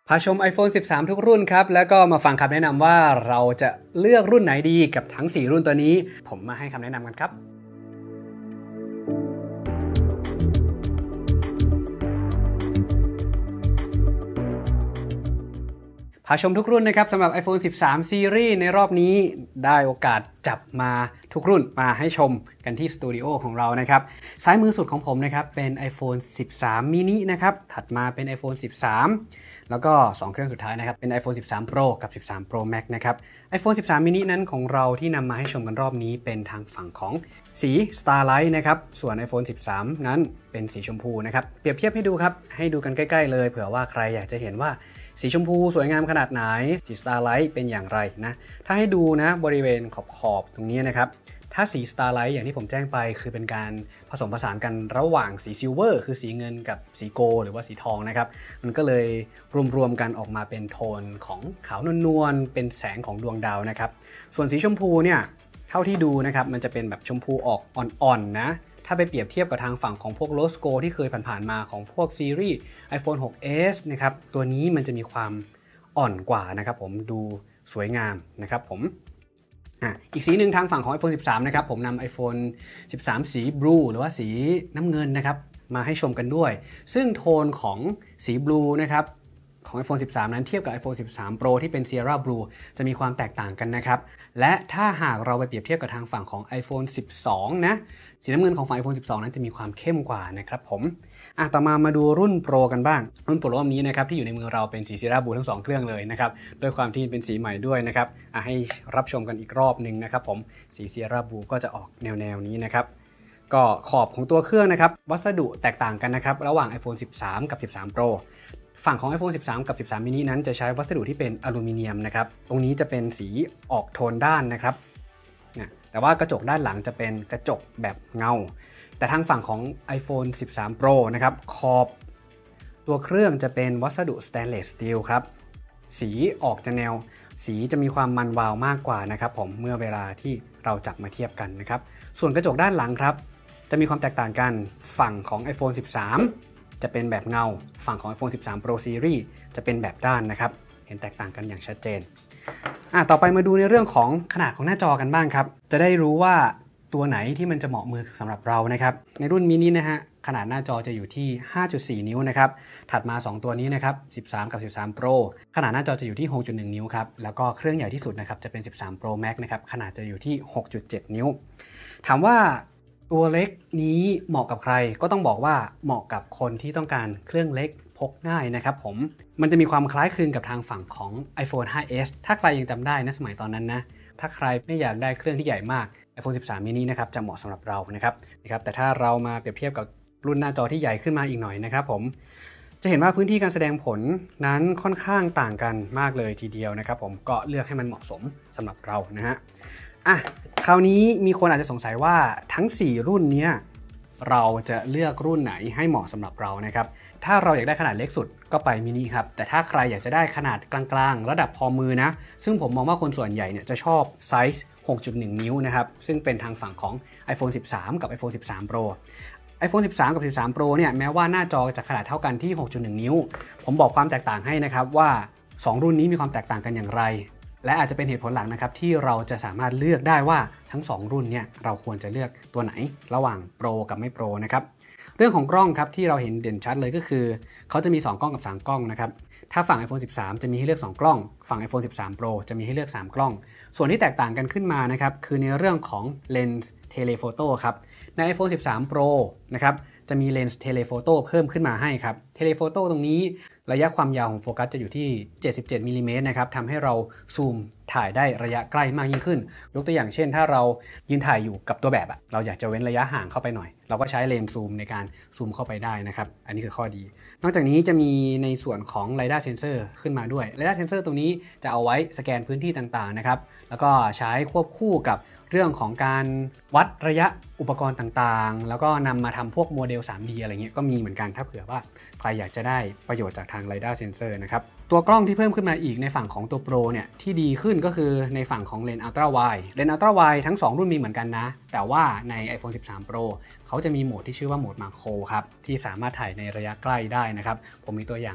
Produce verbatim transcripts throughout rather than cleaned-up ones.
พาชม iPhone สิบสาม ทุกรุ่นครับแล้วก็มาฟังคำแนะนำว่าเราจะเลือกรุ่นไหนดีกับทั้งสี่รุ่นตัวนี้ผมมาให้คำแนะนำกันครับพาชมทุกรุ่นนะครับสำหรับ iPhone สิบสาม ซีรีส์ในรอบนี้ได้โอกาสจับมาทุกรุ่นมาให้ชมกันที่สตูดิโอของเรานะครับซ้ายมือสุดของผมนะครับเป็น iPhone สิบสาม mini นะครับถัดมาเป็น iPhone สิบสาม แล้วก็สองเครื่องสุดท้ายนะครับเป็น iPhone สิบสาม Pro กับ สิบสาม Pro Max นะครับ iPhone สิบสาม mini นั้นของเราที่นำมาให้ชมกันรอบนี้เป็นทางฝั่งของสี Starlight นะครับส่วน iPhone สิบสาม นั้นเป็นสีชมพูนะครับเปรียบเทียบให้ดูครับให้ดูกันใกล้ๆเลยเผื่อว่าใครอยากจะเห็นว่าสีชมพูสวยงามขนาดไหนสี Starlight เป็นอย่างไรนะถ้าให้ดูนะบริเวณขอบๆตรงนี้นะครับถ้าสี Starlight อย่างที่ผมแจ้งไปคือเป็นการผสมผสานกันระหว่างสีซิลเวอร์คือสีเงินกับสีโกลหรือว่าสีทองนะครับมันก็เลยรวมๆกันออกมาเป็นโทนของขาวนวลๆเป็นแสงของดวงดาวนะครับส่วนสีชมพูเนี่ยเท่าที่ดูนะครับมันจะเป็นแบบชมพูออกอ่อนๆนะถ้าไปเปรียบเทียบกับทางฝั่งของพวกโรสโกที่เคยผ่านๆมาของพวกซีรีส์ iPhone หกเอส นะครับตัวนี้มันจะมีความอ่อนกว่านะครับผมดูสวยงามนะครับผมอีกสีหนึ่งทางฝั่งของ iPhone สิบสาม นะครับผมนำ iPhone สิบสาม สีบลูหรือว่าสีน้ำเงินนะครับมาให้ชมกันด้วยซึ่งโทนของสีบลูนะครับของ iPhone สิบสาม นั้นเทียบกับ iPhone สิบสาม Pro ที่เป็น Sierra Blue จะมีความแตกต่างกันนะครับและถ้าหากเราไปเปรียบเทียบกับทางฝั่งของ iPhone สิบสอง นะสีน้ำเงินของฝั่ง iPhone สิบสอง นั้นจะมีความเข้มกว่านะครับผมอ่ะต่อมามาดูรุ่น Pro กันบ้างรุ่น Pro รอบนี้นะครับที่อยู่ในมือเราเป็นสี Sierra Blue ทั้งสองเครื่องเลยนะครับด้วยความที่เป็นสีใหม่ด้วยนะครับอ่ะให้รับชมกันอีกรอบนึงนะครับผมสี Sierra Blue ก็จะออกแนวๆนี้นะครับก็ขอบของตัวเครื่องนะครับวัสดุแตกต่างกันนะครับระหว่าง iPhone สิบสาม กับ สิบสาม Proฝั่งของ iPhone สิบสาม กับ สิบสาม mini นั้นจะใช้วัสดุที่เป็นอลูมิเนียมนะครับตรงนี้จะเป็นสีออกโทนด้านนะครับนะแต่ว่ากระจกด้านหลังจะเป็นกระจกแบบเงาแต่ทางฝั่งของ iPhone สิบสาม Pro นะครับขอบตัวเครื่องจะเป็นวัสดุ Stainless Steel ครับสีออกจะแนวสีจะมีความมันวาวมากกว่านะครับผมเมื่อเวลาที่เราจับมาเทียบกันนะครับส่วนกระจกด้านหลังครับจะมีความแตกต่างกันฝั่งของ iPhone สิบสามจะเป็นแบบเงาฝั่งของ iPhone สิบสาม Pro Series จะเป็นแบบด้านนะครับเห็นแตกต่างกันอย่างชัดเจนอ่ะต่อไปมาดูในเรื่องของขนาดของหน้าจอกันบ้างครับจะได้รู้ว่าตัวไหนที่มันจะเหมาะมือสำหรับเรานะครับในรุ่นมินินะฮะขนาดหน้าจอจะอยู่ที่ ห้าจุดสี่ นิ้วนะครับถัดมาสองตัวนี้นะครับสิบสาม กับ สิบสาม Pro ขนาดหน้าจอจะอยู่ที่ หกจุดหนึ่ง นิ้วครับแล้วก็เครื่องใหญ่ที่สุดนะครับจะเป็น สิบสาม Pro Max นะครับขนาดจะอยู่ที่ หกจุดเจ็ด นิ้วถามว่าตัวเล็กนี้เหมาะกับใครก็ต้องบอกว่าเหมาะกับคนที่ต้องการเครื่องเล็กพกง่ายนะครับผมมันจะมีความคล้ายคลึงกับทางฝั่งของ iPhone ไฟว์ เอส ถ้าใครยังจำได้นะสมัยตอนนั้นนะถ้าใครไม่อยากได้เครื่องที่ใหญ่มาก iPhone สิบสาม mini นะครับจะเหมาะสำหรับเรานะครับนะครับแต่ถ้าเรามาเปรียบเทียบกับรุ่นหน้าจอที่ใหญ่ขึ้นมาอีกหน่อยนะครับผมจะเห็นว่าพื้นที่การแสดงผลนั้นค่อนข้างต่างกันมากเลยทีเดียวนะครับผมก็เลือกให้มันเหมาะสมสำหรับเรานะฮะอ่ะคราวนี้มีคนอาจจะสงสัยว่าทั้งสี่รุ่นนี้เราจะเลือกรุ่นไหนให้เหมาะสำหรับเรานะครับถ้าเราอยากได้ขนาดเล็กสุดก็ไปมินิครับแต่ถ้าใครอยากจะได้ขนาดกลางๆระดับพอมือนะซึ่งผมมองว่าคนส่วนใหญ่เนี่ยจะชอบไซส์ หกจุดหนึ่ง นิ้วนะครับซึ่งเป็นทางฝั่งของ iPhone สิบสาม กับ iPhone สิบสาม Pro iPhone สิบสาม กับ สิบสาม Pro เนี่ยแม้ว่าหน้าจอจะขนาดเท่ากันที่ หกจุดหนึ่ง นิ้วผมบอกความแตกต่างให้นะครับว่าสองรุ่นนี้มีความแตกต่างกันอย่างไรและอาจจะเป็นเหตุผลหลักนะครับที่เราจะสามารถเลือกได้ว่าทั้งสองรุ่นเนี่ยเราควรจะเลือกตัวไหนระหว่าง Pro กับไม่ Pro นะครับเรื่องของกล้องครับที่เราเห็นเด่นชัดเลยก็คือเขาจะมีสองกล้องกับสามกล้องนะครับถ้าฝั่ง iPhone สิบสาม จะมีให้เลือกสองกล้องฝั่ง iPhone สิบสาม Pro จะมีให้เลือกสามกล้องส่วนที่แตกต่างกันขึ้นมานะครับคือในเรื่องของเลนส์เทเลโฟโต้ครับใน iPhone สิบสาม Pro นะครับจะมีเลนส์เทเลโฟโต้เพิ่มขึ้นมาให้ครับเทเลโฟโต้ตรงนี้ระยะความยาวของโฟกัสจะอยู่ที่เจ็ดสิบเจ็ดมิลลิเมตรนะครับทำให้เราซูมถ่ายได้ระยะใกล้มากยิ่งขึ้นยกตัวอย่างเช่นถ้าเรายืนถ่ายอยู่กับตัวแบบอะเราอยากจะเว้นระยะห่างเข้าไปหน่อยเราก็ใช้เลนส์ซูมในการซูมเข้าไปได้นะครับอันนี้คือข้อดีนอกจากนี้จะมีในส่วนของ Lidar Sensor ขึ้นมาด้วย Lidar Sensor ตรงนี้จะเอาไว้สแกนพื้นที่ต่างๆนะครับแล้วก็ใช้ควบคู่กับเรื่องของการวัดระยะอุปกรณ์ต่างๆแล้วก็นำมาทำพวกโมเดล ทรีดี อะไรเงี้ยก็มีเหมือนกันถ้าเผื่อว่าใครอยากจะได้ประโยชน์จากทาง Lidar Sensor นะครับตัวกล้องที่เพิ่มขึ้นมาอีกในฝั่งของตัว Pro เนี่ยที่ดีขึ้นก็คือในฝั่งของเลนส์ Ultra Wide เลนส์ Ultra Wide ทั้งสองรุ่นมีเหมือนกันนะแต่ว่าใน iPhone สิบสาม Pro เขาจะมีโหมดที่ชื่อว่าโหมด Macro ครับที่สามารถถ่ายในระยะใกล้ได้นะครับผมมีตัวอย่าง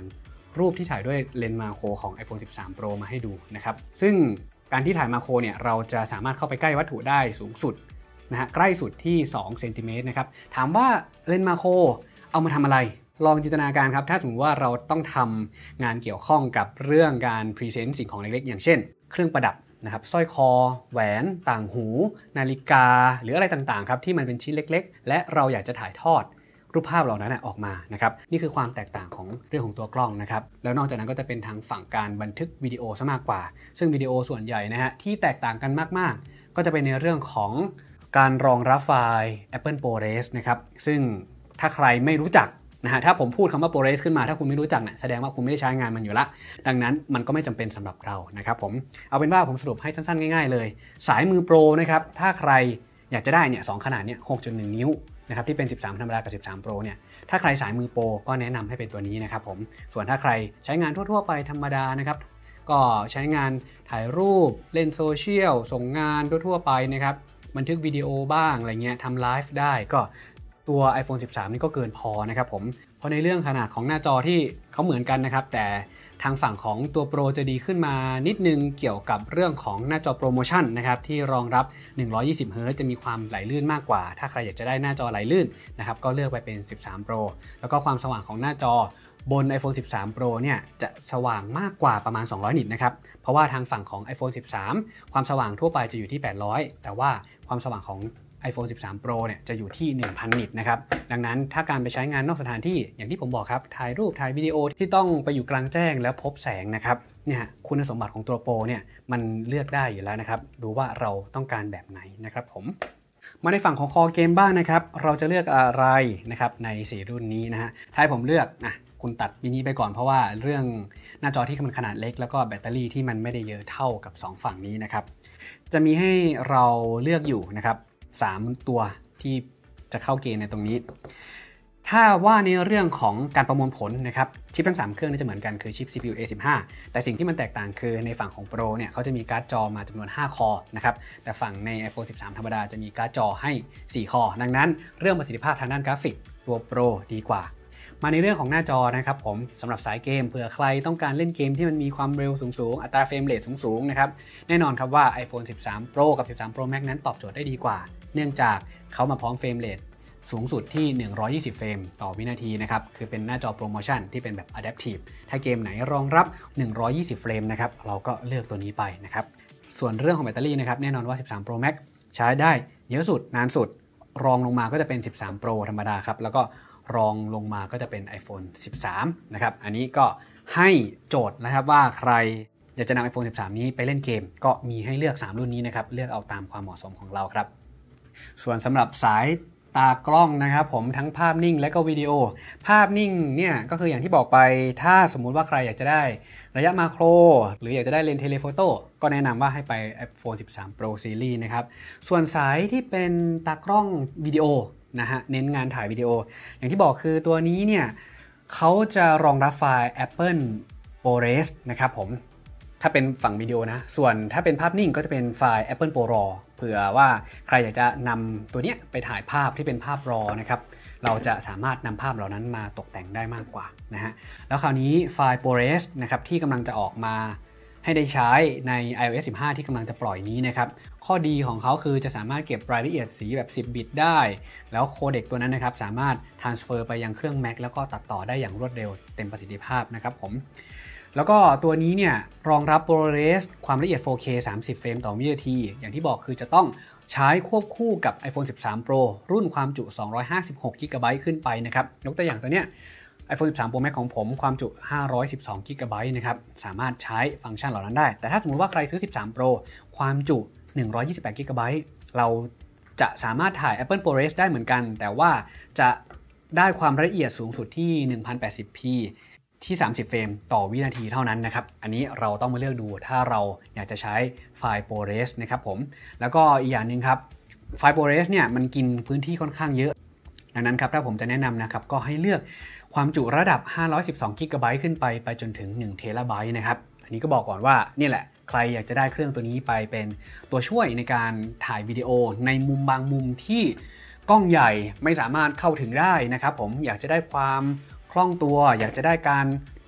รูปที่ถ่ายด้วยเลนส์มาโครของ iPhone สิบสาม Pro มาให้ดูนะครับซึ่งการที่ถ่ายมาโครเนี่ยเราจะสามารถเข้าไปใกล้วัตถุได้สูงสุดนะฮะใกล้สุดที่สองเซนติเมตรนะครับถามว่าเลนส์มาโครเอามาทำอะไรลองจินตนาการครับถ้าสมมติว่าเราต้องทำงานเกี่ยวข้องกับเรื่องการพรีเซนต์สิ่งของเล็กๆอย่างเช่นเครื่องประดับนะครับสร้อยคอแหวนต่างหูนาฬิกาหรืออะไรต่างๆครับที่มันเป็นชิ้นเล็กๆและเราอยากจะถ่ายทอดรูปภาพเหล่านั้นออกมานะครับนี่คือความแตกต่างของเรื่องของตัวกล้องนะครับแล้วนอกจากนั้นก็จะเป็นทางฝั่งการบันทึกวิดีโอซะมากกว่าซึ่งวิดีโอส่วนใหญ่นะฮะที่แตกต่างกันมากๆก็จะเป็นในเรื่องของการรองรับไฟล์ Apple ProRes นะครับซึ่งถ้าใครไม่รู้จักนะฮะถ้าผมพูดคำว่า ProRes ขึ้นมาถ้าคุณไม่รู้จักเนี่ยแสดงว่าคุณไม่ได้ใช้งานมันอยู่ละดังนั้นมันก็ไม่จำเป็นสำหรับเรานะครับผมเอาเป็นว่าผมสรุปให้สั้นๆง่ายๆเลยสายมือโปรนะครับถ้าใครอยากจะได้เนี่ยสองขนาดเนี่ย หกจุดหนึ่ง นิ้วนะครับที่เป็นสิบสามธรรมดากับสิบสาม Pro เนี่ยถ้าใครสายมือโปรก็แนะนำให้เป็นตัวนี้นะครับผมส่วนถ้าใครใช้งานทั่วๆไปธรรมดานะครับก็ใช้งานถ่ายรูปเล่นโซเชียลส่งงานทั่วๆไปนะครับบันทึกวิดีโอบ้างอะไรเงี้ยทำไลฟ์ได้ก็ตัว iPhone สิบสาม นี่ก็เกินพอนะครับผมเพราะในเรื่องขนาดของหน้าจอที่เขาเหมือนกันนะครับแต่ทางฝั่งของตัวโปรจะดีขึ้นมานิดนึงเกี่ยวกับเรื่องของหน้าจอโปรโมชั่นนะครับที่รองรับหนึ่งร้อยยี่สิบเฮิร์ตซ์จะมีความไหลลื่นมากกว่าถ้าใครอยากจะได้หน้าจอไหลลื่นนะครับก็เลือกไปเป็นสิบสาม Pro แล้วก็ความสว่างของหน้าจอบน iPhone สิบสาม Pro เนี่ยจะสว่างมากกว่าประมาณสองร้อยนิตนะครับเพราะว่าทางฝั่งของ iPhone สิบสาม ความสว่างทั่วไปจะอยู่ที่แปดร้อยแต่ว่าความสว่างของiPhone สิบสาม Pro เนี่ยจะอยู่ที่ หนึ่งพัน นิตนะครับดังนั้นถ้าการไปใช้งานนอกสถานที่อย่างที่ผมบอกครับถ่ายรูปถ่ายวิดีโอที่ต้องไปอยู่กลางแจ้งแล้วพบแสงนะครับเนี่ยคุณสมบัติของตัว Pro เนี่ยมันเลือกได้อยู่แล้วนะครับดูว่าเราต้องการแบบไหนนะครับผมมาในฝั่งของคอเกมบ้างนะครับเราจะเลือกอะไรนะครับในสี่รุ่นนี้นะฮะถ้าให้ผมเลือกนะคุณตัดมินิไปก่อนเพราะว่าเรื่องหน้าจอที่มันขนาดเล็กแล้วก็แบตเตอรี่ที่มันไม่ได้เยอะเท่ากับสองฝั่งนี้นะครับจะมีให้เราเลือกอยู่นะครับสามตัวที่จะเข้าเกณฑ์ในตรงนี้ถ้าว่าในเรื่องของการประมวลผลนะครับชิปทั้งสามเครื่องนี่จะเหมือนกันคือชิป ซี พี ยู เอ สิบห้า แต่สิ่งที่มันแตกต่างคือในฝั่งของ Pro เนี่ยเขาจะมีการ์ดจอมาจำนวนห้าคอนะครับแต่ฝั่งใน iPhone สิบสาม ธรรมดาจะมีการ์ดจอให้สี่คอดังนั้นเรื่องประสิทธิภาพทางด้านกราฟิกตัว Pro ดีกว่ามาในเรื่องของหน้าจอนะครับผมสำหรับสายเกมเผื่อใครต้องการเล่นเกมที่มันมีความเร็วสูงๆอัตราเฟรมเรทสูงๆนะครับแน่นอนครับว่า iPhone สิบสาม Pro กับ สิบสาม Pro Max นั้นตอบโจทย์ได้ดีกว่าเนื่องจากเขามาพร้อมเฟรมเรทสูงสุดที่หนึ่งร้อยยี่สิบเฟรมต่อวินาทีนะครับคือเป็นหน้าจอโปรโมชั่นที่เป็นแบบ Adaptive ถ้าเกมไหนรองรับหนึ่งร้อยยี่สิบเฟรมนะครับเราก็เลือกตัวนี้ไปนะครับส่วนเรื่องของแบตเตอรี่นะครับแน่นอนว่าสิบสาม Pro Max ใช้ได้เยอะสุดนานสุดรองลงมาก็จะเป็นสิบสาม Pro ธรรมดาครับแล้วก็รองลงมาก็จะเป็น iPhone สิบสามนะครับอันนี้ก็ให้โจทย์นะครับว่าใครอยากจะนำ iPhone สิบสาม นี้ไปเล่นเกมก็มีให้เลือกสามรุ่นนี้นะครับเลือกเอาตามความเหมาะสมของเราครับส่วนสำหรับสายตากล้องนะครับผมทั้งภาพนิ่งและก็วิดีโอภาพนิ่งเนี่ยก็คืออย่างที่บอกไปถ้าสมมุติว่าใครอยากจะได้ระยะมาโครหรืออยากจะได้เลนส์เทเลโฟโต้ก็แนะนำว่าให้ไป iPhone สิบสาม Pro Series นะครับส่วนสายที่เป็นตากล้องวิดีโอนะฮะเน้นงานถ่ายวิดีโออย่างที่บอกคือตัวนี้เนี่ยเขาจะรองรับไฟล์ Apple ProRes นะครับผมถ้าเป็นฝั่งวิดีโอนะส่วนถ้าเป็นภาพนิ่งก็จะเป็นไฟล์ Apple ProRAW เผื่อว่าใครอยากจะนำตัวนี้ไปถ่ายภาพที่เป็นภาพ RAW นะครับเราจะสามารถนำภาพเหล่านั้นมาตกแต่งได้มากกว่านะฮะแล้วคราวนี้ไฟล์ ProRes นะครับที่กำลังจะออกมาให้ได้ใช้ใน iOS สิบห้า ที่กำลังจะปล่อยนี้นะครับข้อดีของเขาคือจะสามารถเก็บรายละเอียดสีแบบสิบบิตได้แล้วโคเด็กตัวนั้นนะครับสามารถ transfer ไปยังเครื่อง Mac แล้วก็ตัดต่อได้อย่างรวดเร็วเต็มประสิทธิภาพนะครับผมแล้วก็ตัวนี้เนี่ยรองรับ ProRes ความละเอียด โฟร์เค สามสิบเฟรมต่อวินาทีอย่างที่บอกคือจะต้องใช้ควบคู่กับ iPhone สิบสาม Pro รุ่นความจุสองร้อยห้าสิบหกกิกะไบต์ ขึ้นไปนะครับยกตัวอย่างตัวเนี้ยiPhone สิบสาม Pro Max ของผมความจุห้าร้อยสิบสองกิกะไบต์นะครับสามารถใช้ฟังก์ชันเหล่านั้นได้แต่ถ้าสมมติว่าใครซื้อสิบสาม Pro ความจุหนึ่งร้อยยี่สิบแปดกิกะไบต์เราจะสามารถถ่าย Apple ProRes ได้เหมือนกันแต่ว่าจะได้ความละเอียดสูงสุดที่ หนึ่งพันแปดสิบพี ที่สามสิบเฟรมต่อวินาทีเท่านั้นนะครับอันนี้เราต้องมาเลือกดูถ้าเราอยากจะใช้ไฟล์ ProRes นะครับผมแล้วก็อีกอย่างนึงครับไฟล์ ProRes เนี่ยมันกินพื้นที่ค่อนข้างเยอะดังนั้นครับถ้าผมจะแนะนำนะครับก็ให้เลือกความจุระดับห้าร้อยสิบสองกิกะไบต์ขึ้นไปไปจนถึงหนึ่งเทราไบต์นะครับอันนี้ก็บอกก่อนว่านี่แหละใครอยากจะได้เครื่องตัวนี้ไปเป็นตัวช่วยในการถ่ายวิดีโอในมุมบางมุมที่กล้องใหญ่ไม่สามารถเข้าถึงได้นะครับผมอยากจะได้ความคล่องตัวอยากจะได้การ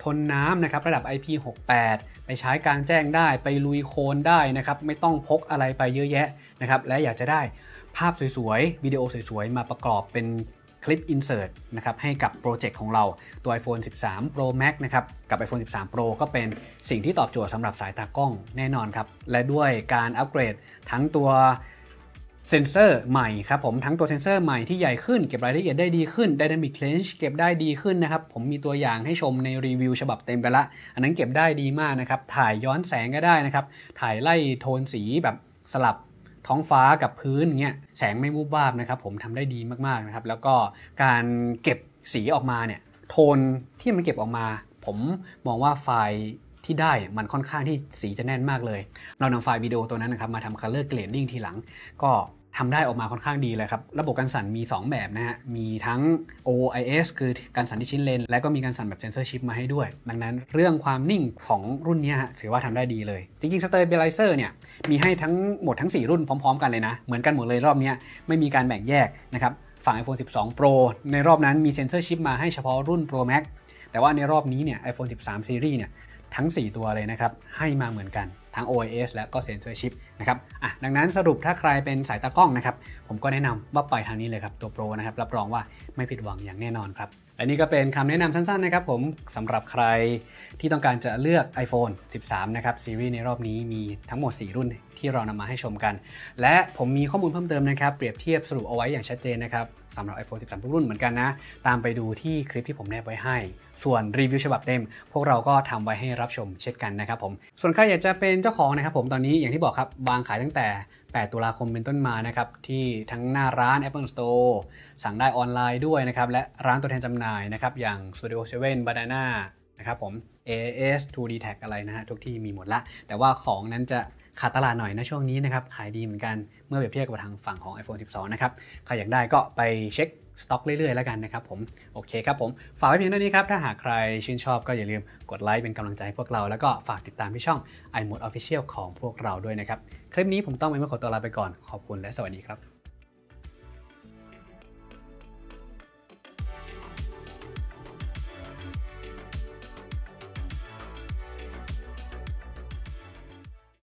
ทนน้ำนะครับระดับ ไอ พี หกสิบแปด ไปใช้กลางแจ้งได้ไปลุยโคลนได้นะครับไม่ต้องพกอะไรไปเยอะแยะนะครับและอยากจะได้ภาพสวยๆวิดีโอสวยๆมาประกอบเป็นคลิป Insert นะครับให้กับโปรเจกต์ของเราตัว iPhone สิบสาม Pro Max นะครับกับ iPhone สิบสาม Pro ก็เป็นสิ่งที่ตอบโจทย์สำหรับสายตากล้องแน่นอนครับและด้วยการอัปเกรดทั้งตัวเซนเซอร์ใหม่ครับผมทั้งตัวเซนเซอร์ใหม่ที่ใหญ่ขึ้นเก็บรายละเอียดได้ดีขึ้น Dynamic Range เก็บได้ดีขึ้นนะครับผมมีตัวอย่างให้ชมในรีวิวฉบับเต็มไปละอันนั้นเก็บได้ดีมากนะครับถ่ายย้อนแสงก็ได้นะครับถ่ายไล่โทนสีแบบสลับท้องฟ้ากับพื้นเงี้ยแสงไม่วูบวาบนะครับผมทำได้ดีมากๆนะครับแล้วก็การเก็บสีออกมาเนี่ยโทนที่มันเก็บออกมาผมมองว่าไฟล์ที่ได้มันค่อนข้างที่สีจะแน่นมากเลยเรานำไฟล์วิดีโอตัวนั้นนะครับมาทำ color grading ทีหลังก็ทำได้ออกมาค่อนข้างดีเลยครับระบบการสั่นมีสองแบบนะฮะมีทั้ง โอ ไอ เอส คือการสั่นที่ชิ้นเลนและก็มีการสั่นแบบเซนเซอร์ชิปมาให้ด้วยดังนั้นเรื่องความนิ่งของรุ่นนี้ฮะถือว่าทำได้ดีเลยจริงๆ Stabilizer เนี่ยมีให้ทั้งหมดทั้งสี่รุ่นพร้อมๆกันเลยนะเหมือนกันหมดเลยรอบนี้ไม่มีการแบ่งแยกนะครับฝั่ง iPhone สิบสอง Pro ในรอบนั้นมีเซนเซอร์ชิปมาให้เฉพาะรุ่น Pro Max แต่ว่าในรอบนี้เนี่ย iPhone สิบสาม Series เนี่ยทั้งสี่ตัวเลยนะครับให้มาเหมือนกันทั้ง โอ ไอ เอส และก็ Sensor Chip นะครับอ่ะดังนั้นสรุปถ้าใครเป็นสายตากล้องนะครับผมก็แนะนำว่าไปทางนี้เลยครับตัว Pro นะครับรับรองว่าไม่ผิดหวังอย่างแน่นอนครับและนี่ก็เป็นคำแนะนำสั้นๆนะครับผมสำหรับใครที่ต้องการจะเลือก iPhone สิบสามนะครับซีรีส์ในรอบนี้มีทั้งหมดสี่รุ่นที่เรานำมาให้ชมกันและผมมีข้อมูลเพิ่มเติมนะครับเปรียบเทียบสรุปเอาไว้อย่างชัดเจนนะครับสำหรับ iPhone สิบสามทุกรุ่นเหมือนกันนะตามไปดูที่คลิปที่ผมแนบไว้ให้ส่วนรีวิวฉบับเต็มพวกเราก็ทำไว้ให้รับชมเช่นกันนะครับผมส่วนใครอยากจะเป็นเจ้าของนะครับผมตอนนี้อย่างที่บอกครับวางขายตั้งแต่แปดตุลาคมเป็นต้นมานะครับที่ทั้งหน้าร้าน Apple Store สั่งได้ออนไลน์ด้วยนะครับและร้านตัวแทนจำหน่ายนะครับอย่าง Studio เซเว่น Banana นะครับผม เอ เอส ทู ดี Tag อะไรนะฮะทุกที่มีหมดละแต่ว่าของนั้นจะขาดตลาดหน่อยนะช่วงนี้นะครับขายดีเหมือนกันเมื่อเปรียบเทียบกับทางฝั่งของ iPhone สิบสองนะครับใครอยากได้ก็ไปเช็คสต็อกเรื่อยๆแล้วกันนะครับผมโอเคครับผมฝากไว้เพียงเท่านี้ครับถ้าหากใครชื่นชอบก็อย่าลืมกดไลค์เป็นกำลังใจให้พวกเราแล้วก็ฝากติดตามที่ช่อง iMode Official ของพวกเราด้วยนะครับคลิปนี้ผมต้องไปเมื่อขอตัวลาไปก่อนขอบคุณและสวัสดีครับ